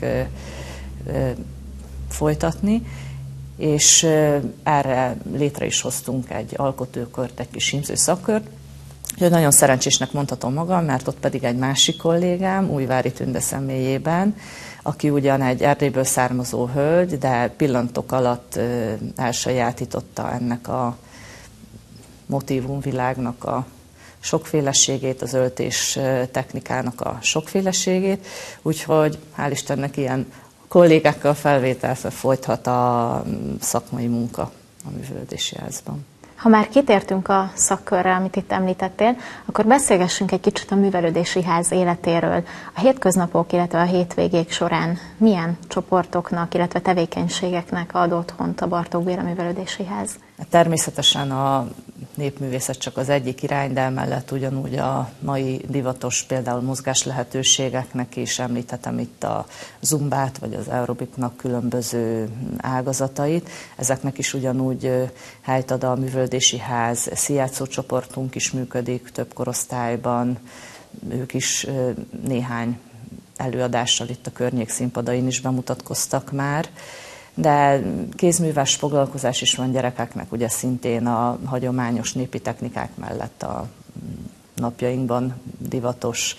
folytatni. És erre létre is hoztunk egy alkotókört, egy kis hímző szakkört. Úgyhogy nagyon szerencsésnek mondhatom magam, mert ott pedig egy másik kollégám, Újvári Tünde személyében, aki ugyan egy Erdélyből származó hölgy, de pillanatok alatt elsajátította ennek a motívumvilágnak a sokféleségét, az öltés technikának a sokféleségét. Úgyhogy hál' Istennek ilyen kollégákkal felvételve folythat a szakmai munka a Művelődési Házban. Ha már kitértünk a szakkörre, amit itt említettél, akkor beszélgessünk egy kicsit a Művelődési Ház életéről. A hétköznapok, illetve a hétvégék során milyen csoportoknak, illetve tevékenységeknek ad otthont a Bartók Béla Művelődési Ház? Természetesen a népművészet csak az egyik irány, de emellett ugyanúgy a mai divatos például mozgás lehetőségeknek is említhetem itt a zumbát, vagy az aerobiknak különböző ágazatait. Ezeknek is ugyanúgy helyt ad a Művelődési Ház, színjátszó csoportunk is működik több korosztályban, ők is néhány előadással itt a környék színpadain is bemutatkoztak már. De kézműves foglalkozás is van gyerekeknek, ugye szintén a hagyományos népi technikák mellett a napjainkban divatos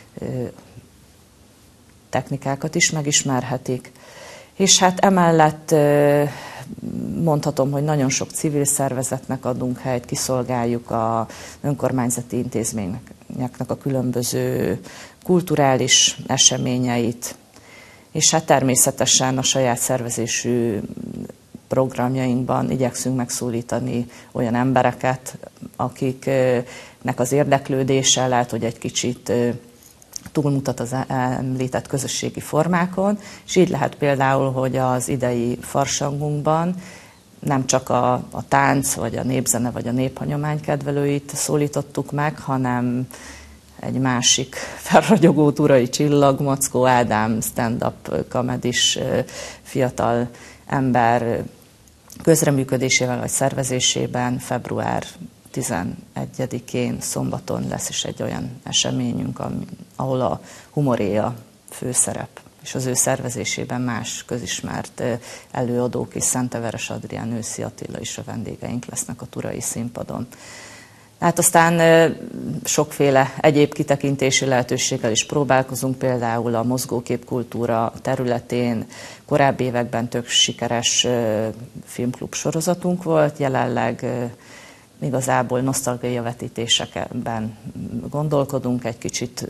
technikákat is megismerhetik. És hát emellett mondhatom, hogy nagyon sok civil szervezetnek adunk helyt, kiszolgáljuk a önkormányzati intézményeknek a különböző kulturális eseményeit, és hát természetesen a saját szervezésű programjainkban igyekszünk megszólítani olyan embereket, akiknek az érdeklődése lehet, hogy egy kicsit túlmutat az említett közösségi formákon, és így lehet például, hogy az idei farsangunkban nem csak a, a tánc, vagy a népzene, vagy a néphagyomány kedvelőit szólítottuk meg, hanem egy másik felragyogó turai csillag, Mackó Ádám stand-up comedis fiatal ember közreműködésével vagy szervezésében február tizenegyedikén szombaton lesz is egy olyan eseményünk, ahol a humoréja főszerep, és az ő szervezésében más közismert előadók és Szenteveres Adrián, Őszi Attila is a vendégeink lesznek a turai színpadon. Hát aztán sokféle egyéb kitekintési lehetőséggel is próbálkozunk, például a mozgóképkultúra területén korábbi években tök sikeres filmklub sorozatunk volt, jelenleg igazából nosztalgiai vetítésekben gondolkodunk egy kicsit,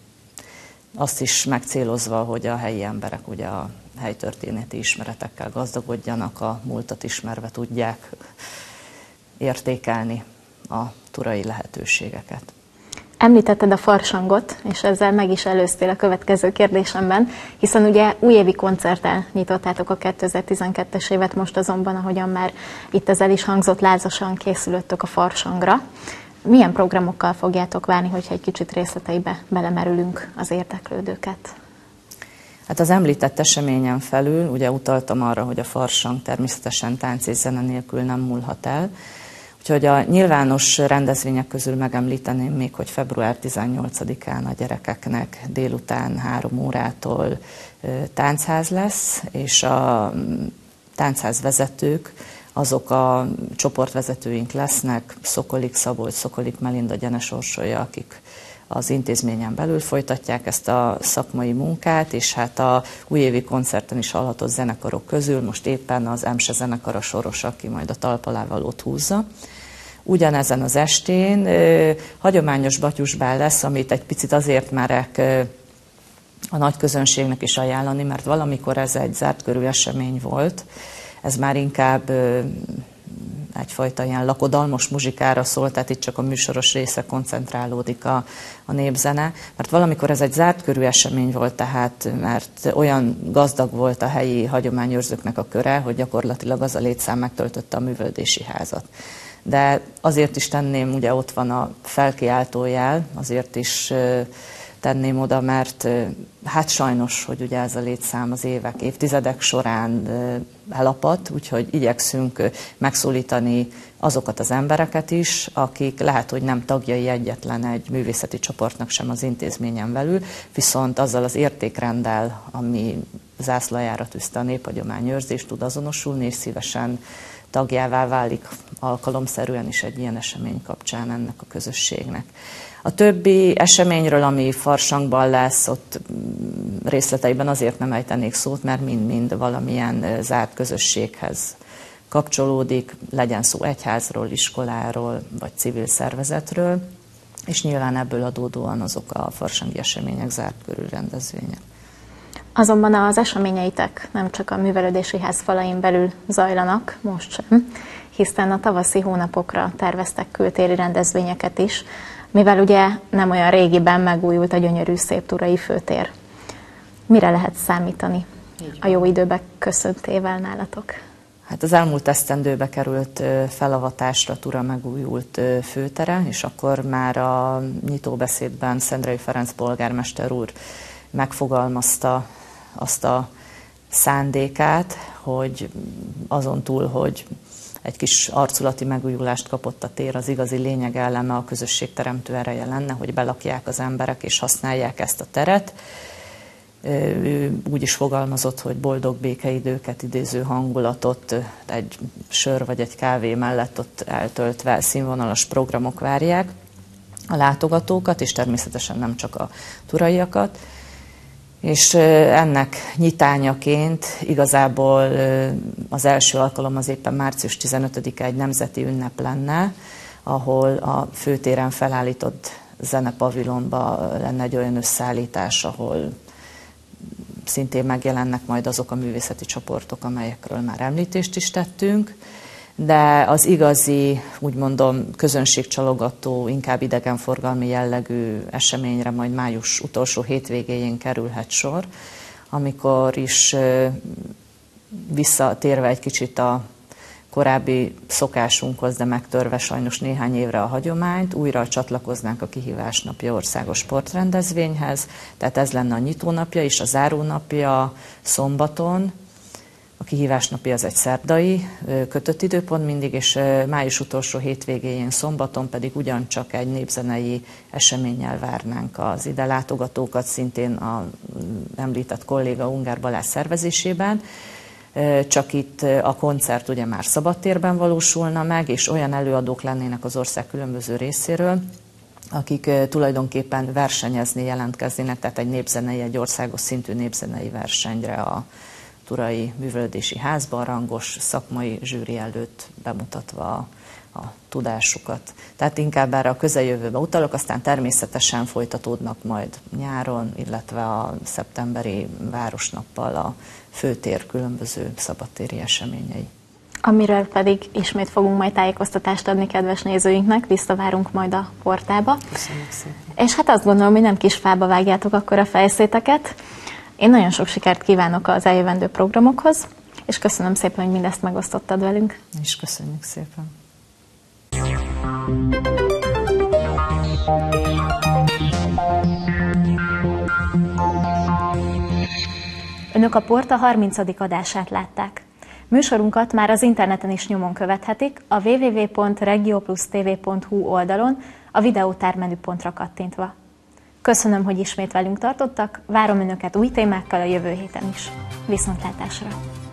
azt is megcélozva, hogy a helyi emberek ugye a helytörténeti ismeretekkel gazdagodjanak, a múltat ismerve tudják értékelni a turai lehetőségeket. Említetted a farsangot, és ezzel meg is előztél a következő kérdésemben, hiszen ugye újévi koncerttel nyitottátok a kétezer-tizenkettes évet, most azonban, ahogyan már itt ez el is hangzott, lázasan készülöttök a farsangra. Milyen programokkal fogjátok várni, hogyha egy kicsit részleteibe belemerülünk az érdeklődőket? Hát az említett eseményen felül, ugye utaltam arra, hogy a farsang természetesen tánc és zene nélkül nem múlhat el, Úgyhogy a nyilvános rendezvények közül megemlíteném még, hogy február tizennyolcadikán a gyerekeknek délután három órától táncház lesz, és a táncház vezetők azok a csoportvezetőink lesznek, Szokolik Szabolcs, Szokolik Melinda Gyenesorsolya, akik az intézményen belül folytatják ezt a szakmai munkát, és hát a újévi koncerten is hallhatott zenekarok közül most éppen az Emse zenekar a soros, aki majd a talpalávalót húzza. Ugyanezen az estén ö, hagyományos batyusbál lesz, amit egy picit azért merek ö, a nagy közönségnek is ajánlani, mert valamikor ez egy zárt körű esemény volt, ez már inkább ö, egyfajta ilyen lakodalmos muzsikára szól, tehát itt csak a műsoros része koncentrálódik a, a népzene, mert valamikor ez egy zárt körű esemény volt, tehát mert olyan gazdag volt a helyi hagyományőrzőknek a köre, hogy gyakorlatilag az a létszám megtöltötte a művelődési házat. De azért is tenném, ugye ott van a felkiáltójel, azért is tenném oda, mert hát sajnos, hogy ugye ez a létszám az évek, évtizedek során elapadt, úgyhogy igyekszünk megszólítani azokat az embereket is, akik lehet, hogy nem tagjai egyetlen egy művészeti csoportnak sem az intézményen belül, viszont azzal az értékrenddel, ami zászlajára tűzte a néphagyományőrzést, tud azonosulni, és szívesen tagjává válik alkalomszerűen is egy ilyen esemény kapcsán ennek a közösségnek. A többi eseményről, ami Farsangban lesz, ott részleteiben azért nem ejtenék szót, mert mind-mind valamilyen zárt közösséghez kapcsolódik, legyen szó egyházról, iskoláról, vagy civil szervezetről, és nyilván ebből adódóan azok a farsangi események zárt körű rendezvények. Azonban az eseményeitek nem csak a művelődési ház falain belül zajlanak, most sem, hiszen a tavaszi hónapokra terveztek kültéri rendezvényeket is, mivel ugye nem olyan régiben megújult a gyönyörű szép Turai főtér. Mire lehet számítani a jó időbe köszöntével nálatok? Hát az elmúlt esztendőbe került felavatásra Tura megújult főtere, és akkor már a nyitóbeszédben Szendrei Ferenc polgármester úr megfogalmazta azt a szándékát, hogy azon túl, hogy egy kis arculati megújulást kapott a tér, az igazi lényeg eleme a közösségteremtő ereje lenne, hogy belakják az emberek és használják ezt a teret. Ő úgy is fogalmazott, hogy boldog békeidőket idéző hangulatot egy sör vagy egy kávé mellett ott eltöltve színvonalas programok várják a látogatókat, és természetesen nem csak a turaiakat. És ennek nyitányaként igazából az első alkalom az éppen március tizenötödike egy nemzeti ünnep lenne, ahol a főtéren felállított zenepavilonban lenne egy olyan összeállítás, ahol szintén megjelennek majd azok a művészeti csoportok, amelyekről már említést is tettünk, de az igazi, úgy mondom, közönségcsalogató, inkább idegenforgalmi jellegű eseményre majd május utolsó hétvégéjén kerülhet sor, amikor is visszatérve egy kicsit a korábbi szokásunkhoz, de megtörve sajnos néhány évre a hagyományt, újra csatlakoznánk a Kihívás napja országos sportrendezvényhez, tehát ez lenne a nyitónapja és a zárónapja szombaton. A Kihívás napja az egy szerdai kötött időpont mindig, és május utolsó hétvégéjén szombaton pedig ugyancsak egy népzenei eseménnyel várnánk az ide látogatókat, szintén a említett kolléga Ungár Balázs szervezésében. Csak itt a koncert ugye már szabadtérben valósulna meg, és olyan előadók lennének az ország különböző részéről, akik tulajdonképpen versenyezni jelentkeznének, tehát egy népzenei, egy országos szintű népzenei versenyre a Turai Művelődési Házban rangos szakmai zsűri előtt bemutatva a, a tudásukat. Tehát inkább erre a közeljövőbe utalok, aztán természetesen folytatódnak majd nyáron, illetve a szeptemberi városnappal a főtér különböző szabadtéri eseményei. Amiről pedig ismét fogunk majd tájékoztatást adni kedves nézőinknek, visszavárunk majd a portába. Köszönjük szépen. És hát azt gondolom, hogy nem kis fába vágjátok akkor a fejszéteket. Én nagyon sok sikert kívánok az eljövendő programokhoz, és köszönöm szépen, hogy mindezt megosztottad velünk. És köszönjük szépen. Önök a Porta harmincadik adását látták. Műsorunkat már az interneten is nyomon követhetik, a double-u double-u double-u pont regio plus t v pont hu oldalon a videótár menüpontra kattintva. Köszönöm, hogy ismét velünk tartottak, várom Önöket új témákkal a jövő héten is. Viszontlátásra!